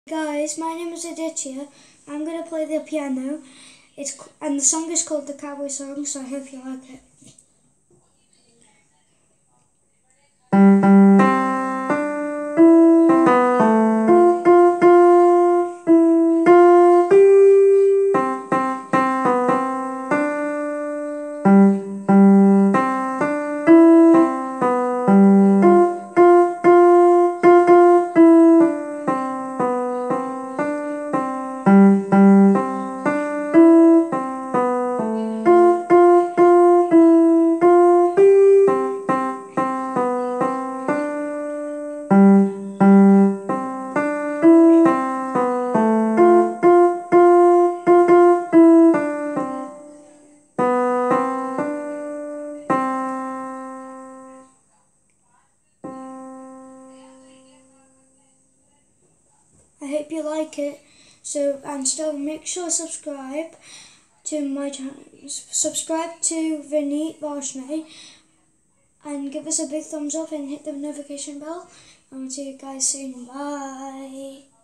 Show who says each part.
Speaker 1: Guys, my name is Aditya. I'm going to play the piano. And the song is called the Cowboy Song, so I hope you like it. I hope you like it. And still make sure to subscribe to my channel. Subscribe to varshney and give us a big thumbs up and hit the notification bell. I will see you guys soon. Bye.